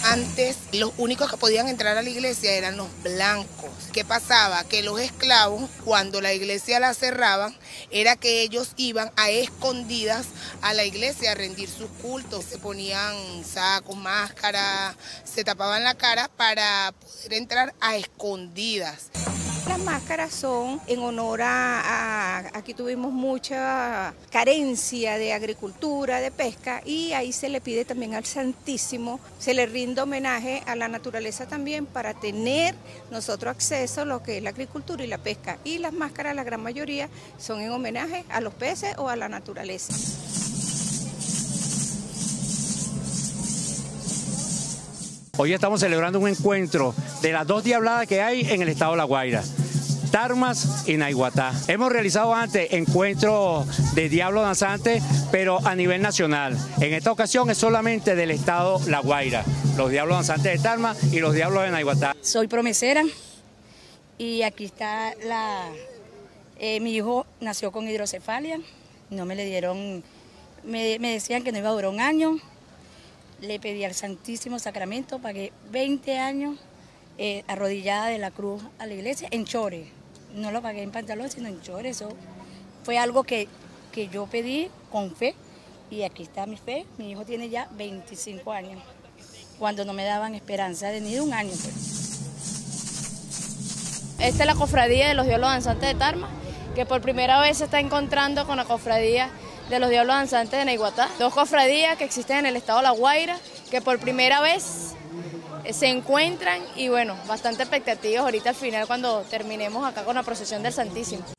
Antes los únicos que podían entrar a la iglesia eran los blancos. ¿Qué pasaba? Que los esclavos, cuando la iglesia la cerraban, era que ellos iban a escondidas a la iglesia a rendir sus cultos. Se ponían sacos, máscaras, se tapaban la cara para poder entrar a escondidas. Las máscaras son en honor aquí tuvimos mucha carencia de agricultura, de pesca, y ahí se le pide también al Santísimo, se le rinde homenaje a la naturaleza también para tener nosotros acceso a lo que es la agricultura y la pesca. Y las máscaras, la gran mayoría, son en homenaje a los peces o a la naturaleza. Hoy estamos celebrando un encuentro de las dos diabladas que hay en el estado de La Guaira, Tarmas y Naiguatá. Hemos realizado antes encuentros de diablos danzantes, pero a nivel nacional. En esta ocasión es solamente del estado La Guaira, los diablos danzantes de Tarmas y los diablos de Naiguatá. Soy promesera y aquí está mi hijo nació con hidrocefalia, no me le dieron, me decían que no iba a durar un año. Le pedí al Santísimo Sacramento, pagué 20 años arrodillada de la cruz a la iglesia en chores. No lo pagué en pantalón, sino en chores. Eso fue algo que yo pedí con fe y aquí está mi fe. Mi hijo tiene ya 25 años, cuando no me daban esperanza de ni de un año. Pues. Esta es la cofradía de los Diablos Danzantes de Tarma, que por primera vez se está encontrando con la cofradía de los Diablos Danzantes de Naiguatá. Dos cofradías que existen en el estado de La Guaira, que por primera vez se encuentran y bueno, bastante expectativas ahorita al final cuando terminemos acá con la procesión del Santísimo.